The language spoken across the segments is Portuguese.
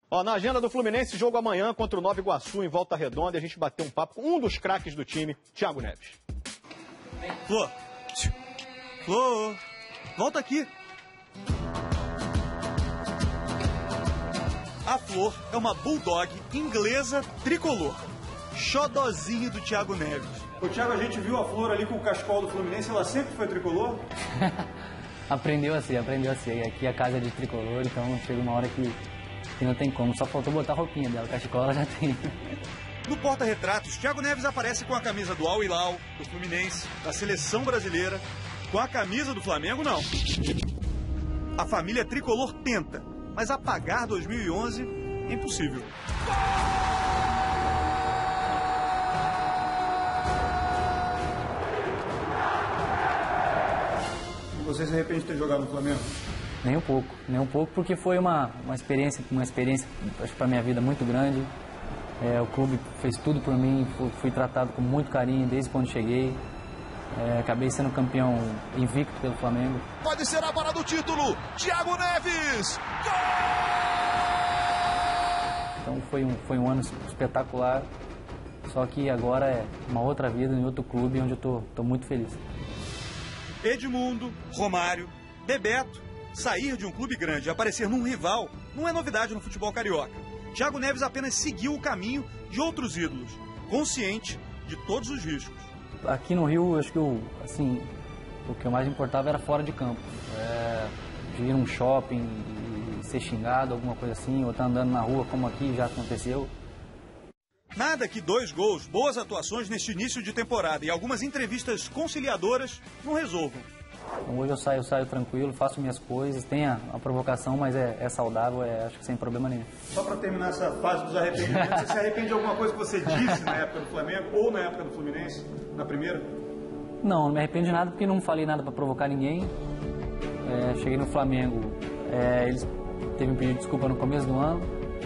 Ó, na agenda do Fluminense, jogo amanhã contra o Nova Iguaçu em Volta Redonda, e a gente bateu um papo com um dos craques do time, Thiago Neves. Flor, Flor, volta aqui. A Flor é uma bulldog inglesa tricolor, xodozinho do Thiago Neves. Ô Thiago, a gente viu a Flor ali com o cachecol do Fluminense, ela sempre foi tricolor? Aprendeu a ser. Aqui a casa é de tricolor, então chega uma hora que não tem como. Só faltou botar a roupinha dela, o cachecol ela já tem. No porta-retratos, Thiago Neves aparece com a camisa do Al Hilal, do Fluminense, da Seleção Brasileira. Com a camisa do Flamengo, não. A família tricolor tenta, mas apagar 2011 é impossível. Você se arrepende de ter jogado no Flamengo? Nem um pouco, porque foi uma experiência, acho que para minha vida muito grande. O clube fez tudo por mim, fui tratado com muito carinho desde quando cheguei. Acabei sendo campeão invicto pelo Flamengo. Pode ser a bola do título, Thiago Neves! Gol! Então foi um ano espetacular, só que agora é uma outra vida em outro clube onde eu tô muito feliz. Edmundo, Romário, Bebeto, sair de um clube grande e aparecer num rival não é novidade no futebol carioca. Thiago Neves apenas seguiu o caminho de outros ídolos, consciente de todos os riscos. Aqui no Rio, acho que o que eu mais importava era fora de campo. De ir num shopping e ser xingado, alguma coisa assim, ou estar andando na rua, como aqui já aconteceu. Nada que 2 gols, boas atuações neste início de temporada e algumas entrevistas conciliadoras não resolvam. Então, hoje eu saio tranquilo, faço minhas coisas, tem a provocação, mas é saudável, acho que sem problema nenhum. Só para terminar essa fase dos arrependimentos, você se arrepende de alguma coisa que você disse na época do Flamengo ou na época do Fluminense, na primeira? Não me arrependo de nada porque não falei nada para provocar ninguém. Cheguei no Flamengo, eles teve um pedido de desculpa no começo do ano,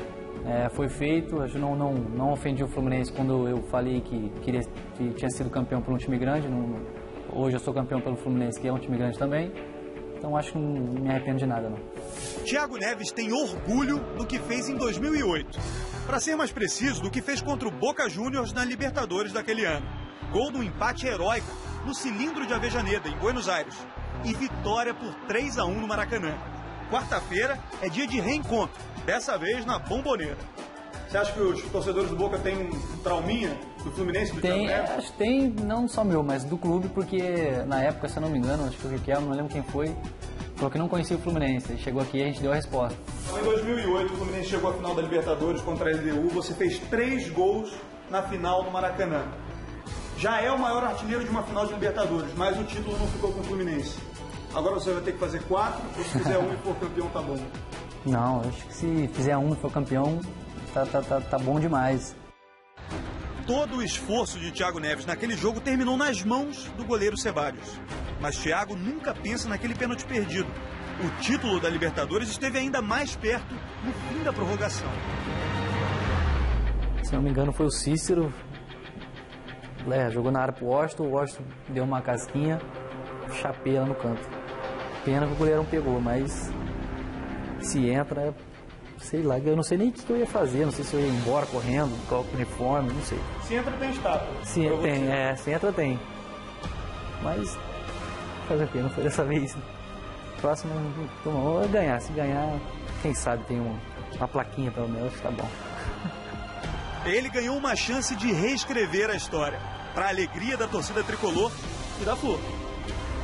foi feito, eu não ofendi o Fluminense quando eu falei que tinha sido campeão por um time grande. Hoje eu sou campeão pelo Fluminense, que é um time grande também. Então acho que não me arrependo de nada, não. Thiago Neves tem orgulho do que fez em 2008. Para ser mais preciso, do que fez contra o Boca Juniors na Libertadores daquele ano. Gol do empate heróico no Cilindro de Avejaneda, em Buenos Aires. E vitória por 3-1 no Maracanã. Quarta-feira é dia de reencontro, dessa vez na Bombonera. Você acha que os torcedores do Boca têm um trauminha do Fluminense, do Thiago Neves? Acho que tem, não só meu, mas do clube, porque na época, se eu não me engano, acho que o Riquelme, não lembro quem foi, falou que não conhecia o Fluminense. Ele chegou aqui e a gente deu a resposta. Então, em 2008, o Fluminense chegou à final da Libertadores contra a LDU, você fez 3 gols na final do Maracanã. Já é o maior artilheiro de uma final de Libertadores, mas o título não ficou com o Fluminense. Agora você vai ter que fazer 4, ou se fizer 1 e for campeão, tá bom. Não, acho que se fizer 1 e for campeão, tá bom demais. Todo o esforço de Thiago Neves naquele jogo terminou nas mãos do goleiro Ceballos. Mas Thiago nunca pensa naquele pênalti perdido. O título da Libertadores esteve ainda mais perto no fim da prorrogação. Se não me engano foi o Cícero. Jogou na área pro Washington, o Washington deu uma casquinha, chapei ela no canto. Pena que o goleiro não pegou, mas se entra, sei lá, eu não sei nem o que eu ia fazer, não sei se eu ia embora correndo, com o uniforme, não sei. Se entra tem estátua. Se entra tem. Mas fazer o quê? Não foi dessa vez. Próximo, vou ganhar. Se ganhar, quem sabe tem uma plaquinha pelo menos, tá bom. Ele ganhou uma chance de reescrever a história, para a alegria da torcida tricolor e da Flor.